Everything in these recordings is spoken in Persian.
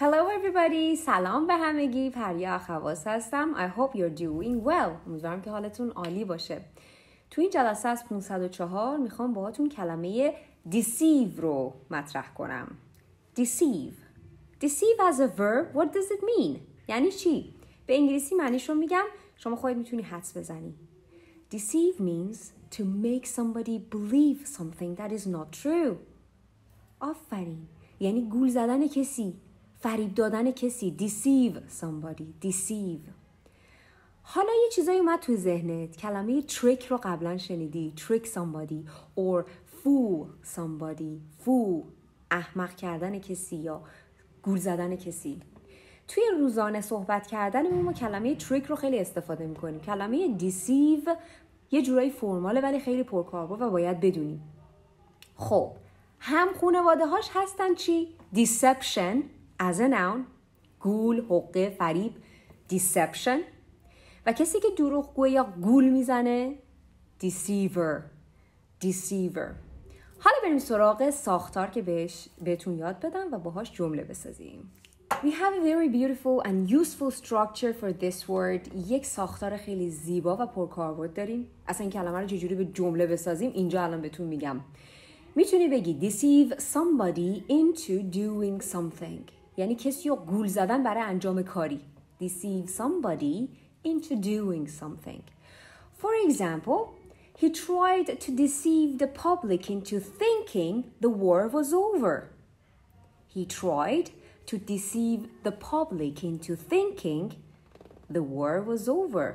Hello everybody! سلام به همگی. پریا اخواس هستم. I hope you're doing well. امیدوارم که حالتون عالی باشه. تو این جلسه از 504 میخوام باهاتون کلمه deceive رو مطرح کنم. Deceive. Deceive as a verb, what does it mean? یعنی چی؟ به انگلیسی معنیش رو میگم، شما خودت میتونی حدس بزنی. Deceive means to make somebody believe something that is not true. آفرین. یعنی گول زدن کسی، فریب دادن کسی. Deceive somebody. Deceive. حالا یه چیزایی اومد تو ذهنت. کلمه trick رو قبلا شنیدی. Trick somebody or fool somebody. Fool. احمق کردن کسی یا گول زدن کسی. توی روزانه صحبت کردن ما کلمه trick رو خیلی استفاده میکنیم. کلمه deceive یه جورایی فرماله ولی خیلی پرکاربرد و باید بدونیم. خب هم خانواده هاش هستن چی؟ Deception as a noun. گول، حقه، فریب. Deception. و کسی که دروغگوه یا گول میزنه Deceiver. Deceiver. حالا بریم سراغ ساختار که بهتون یاد بدم و باهاش جمله بسازیم. We have a very beautiful and useful structure for this word. یک ساختار خیلی زیبا و پرکاربرد داریم. اصلا این کلمه رو چجوری به جمله بسازیم اینجا الان بهتون میگم. میتونی بگی deceive somebody into doing something. یعنی کسی رو گول زدن برای انجام کاری. Deceive somebody into doing something. For example, he tried to deceive the public into thinking the war was over. He tried to deceive the public into thinking the war was over.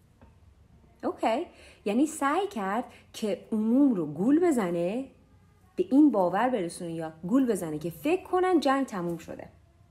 Okay. یعنی سعی کرد که عموم رو گول بزنه، به این باور برسونه یا گول بزنه که فکر کنن جنگ تموم شده.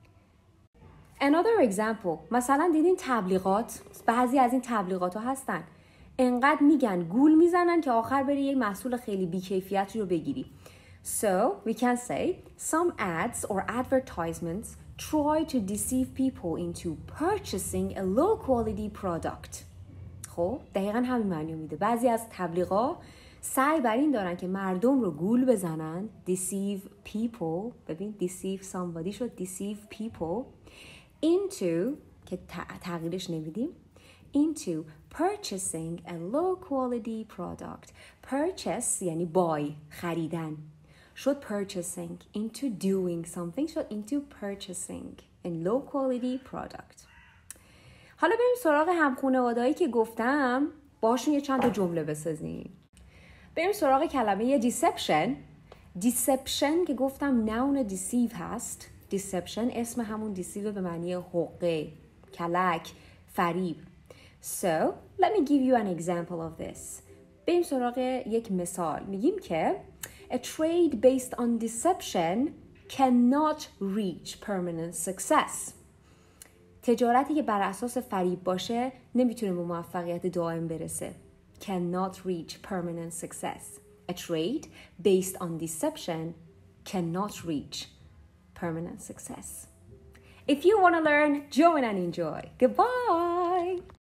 Another example. مثلا دیدین تبلیغات، بعضی از این تبلیغات ها هستن انقدر میگن گول میزنن که آخر بری یک محصول خیلی بیکیفیت رو بگیری. So we can say some ads or advertisements try to deceive people into purchasing a low quality product. خب دقیقا همین معنی میده. بعضی از تبلیغات سعی بر این دارن که مردم رو گول بزنن. Deceive people. ببین deceive somebody شد deceive people into که تغییرش نمیدیم into purchasing a low quality product. Purchase یعنی buy خریدن شد purchasing. Into doing something شد into purchasing a low quality product. حالا بریم سراغ همخانواده‌ای که گفتم باشون یه چند تا جمله بسازیم. بریم سراغ کلمه deception. Deception که گفتم noun deceive هست. Deception اسم همون deceive به معنی حقه، کلک، فریب. So, let me give you an example of this. بریم سراغ یک مثال. میگیم که a trade based on deception cannot reach permanent success. تجارتی که بر اساس فریب باشه نمیتونه به موفقیت دائم برسه. Cannot reach permanent success. A trade based on deception cannot reach permanent success. If you want to learn, join and enjoy. Goodbye!